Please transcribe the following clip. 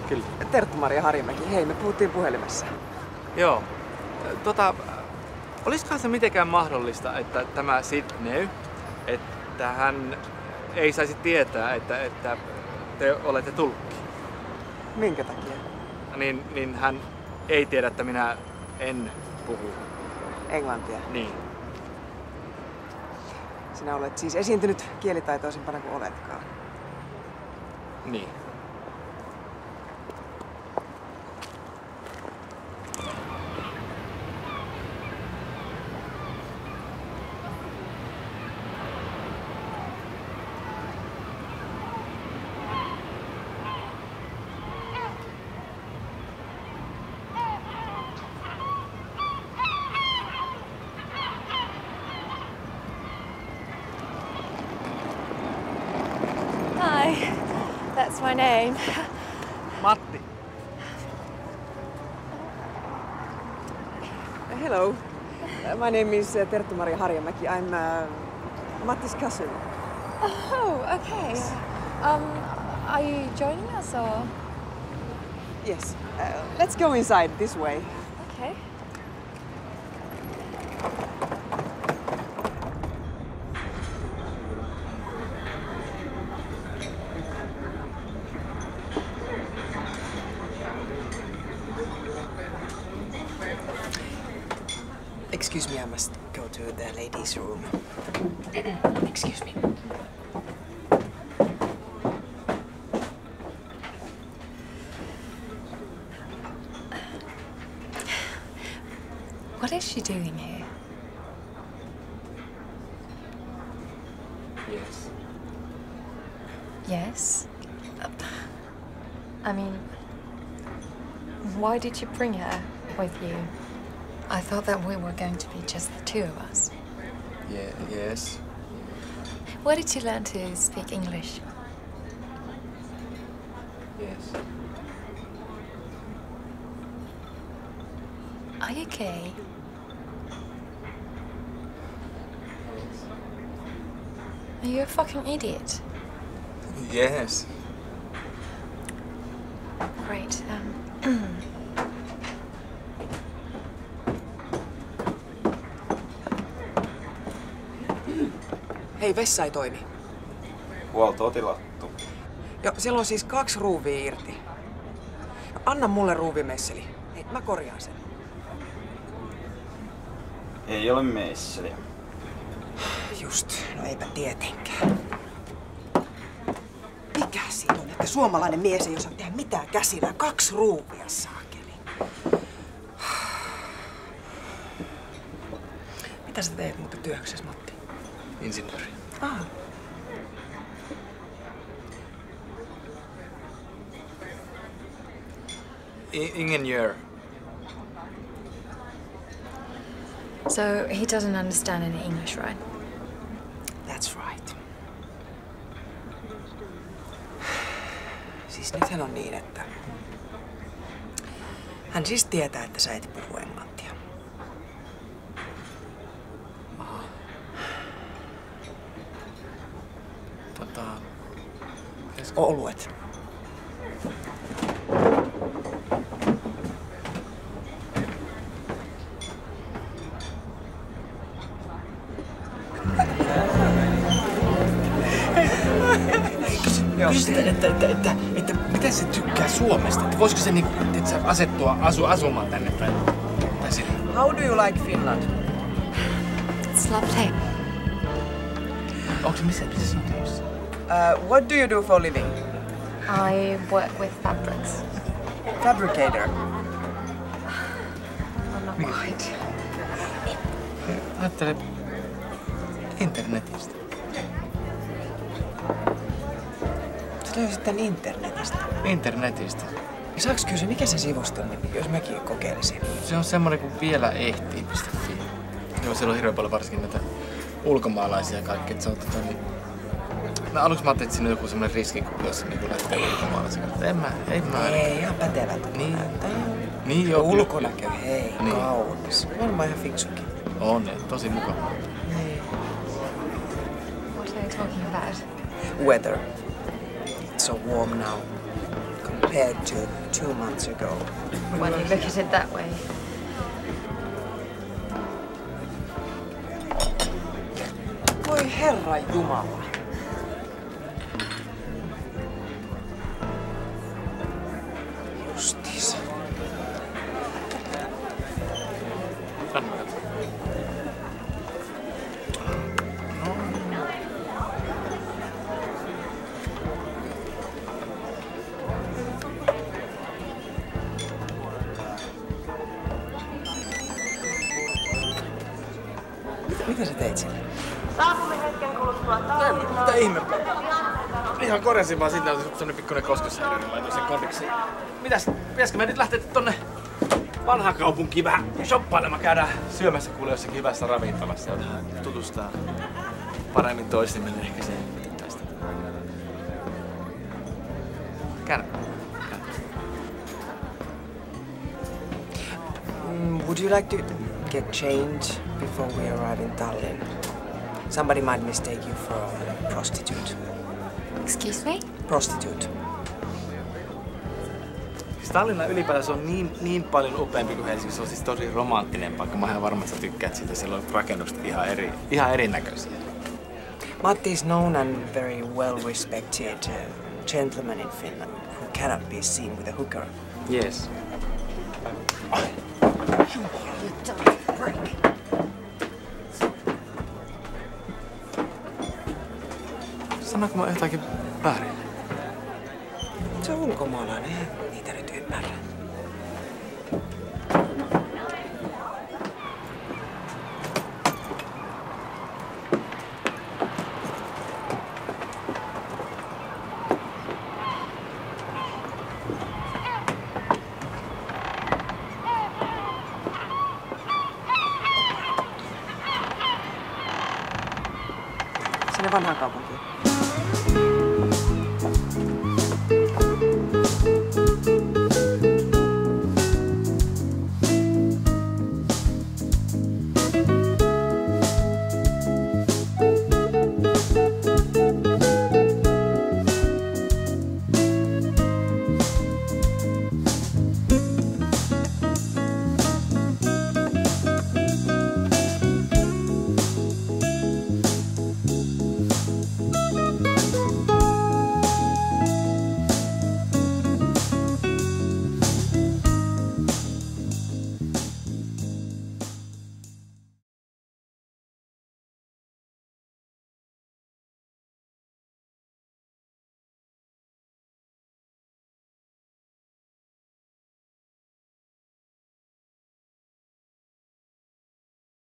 Kyllä. Terttu-Maria Harjamäki, hei, me puhuttiin puhelimessa. Joo. Olisikohan se mitenkään mahdollista, että tämä Sydney, että hän ei saisi tietää, että te olette tulkki? Minkä takia? Niin hän ei tiedä, että minä en puhu Englantia. Niin. Sinä olet siis esiintynyt kielitaitoisempana kuin oletkaan. Niin. Hi, that's my name. Matti. Hello, my name is Terttu-Maria Harjamäki. I'm Matti's cousin. Oh, okay. Are you joining us or? Yes, let's go inside this way. Okay. Excuse me, I must go to the ladies' room. Excuse me. What is she doing here? Yes. Yes? I mean, why did you bring her with you? I thought that we were going to be just the two of us. Yeah, yes. Where did you learn to speak English? Yes. Are you gay? Are you a fucking idiot? Yes. Great. Hei, vessa ei toimi. Huolto on tilattu. Joo, siellä on siis 2 ruuvia irti. Anna mulle ruuvimesseli. Hei, mä korjaan sen. Ei ole meisseliä. Just, no eipä tietenkään. Mikä siinä on, että suomalainen mies ei osaa tehdä mitään käsillä? 2 ruuvia, saakeli. Mitä sä teet muuten työksessä, Matti? Insinööri. Ah. Ingenieur. So he doesn't understand any English, right? That's right. Siis nythän on niin, että hän siis tietää, että sä et puhu englantia. Aha. Oluet. Että mitä se tykkää Suomesta? Että voisiko se niinku, asettua asumaan tänne tai sinne? How do you like Finland? It's lovely. Onko se missä on töissä? What do you do for a living? I work with fabrics. Fabricator. I'm not quite. Ajattele internetistä. Sä löysit tän internetistä. Internetistä. Ja saaks kysyä, mikä se sivusto on, jos mäkin kokeilisin? Se on semmonen kuin vielaehtii.fi. Joo, siellä on hirveän paljon varsinkin näitä ulkomaalaisia ja kaikki. Se on niin... No aluksi mä ajattelin, että siinä on joku semmonen riski, jos niinku lähtee ulkomaalaisia. Ei mä. Ei, ihan pätevältä. Niin joo. Ulkonäkö, hei, niin. Kaunis. Varmaan ihan fiksukin. On, tosi mukava. Niin. What are you talking about? Weather. It's so warm now. Come on. compared to 2 months ago. When you look at it that way. Voi Herra Jumala. Justiinsa. Mitä sä teit sinne? Saapumme hetken kuluttua tallinnaan. Mitä ihmettä? Ihan korjasin vaan siitä, että semmonen pikkuinen koskeshäiriö laitoin sen kodiksi. Pitäisikö me nyt lähteä tonne vanhaan kaupunkiin vähän shoppailemaan? Käydään syömässä kuule jossakin hyvässä ravintolassa ja vähän tutustaa paremmin toisimme, niin ehkä se tästä. Käydä. Would you like to get changed before we arrive in Tallinn? Somebody might mistake you for a prostitute. Excuse me? Prostitute. Tallinna ylipäätään se on niin paljon upeampi kuin Helsinki. Se on siis tosi romanttinen paikka. Mä ihan varma, että sä tykkäät siitä. Siellä on rakennukset ihan erinäköisiä. Matti is known and very well respected gentleman in Finland who cannot be seen with a hooker. Yes. You dumb prick. Sanoinko mä jotakin väärin? Se on ulkomaalainen, niitä nyt ymmärrä. Sinne vanhaan kaupunkiin.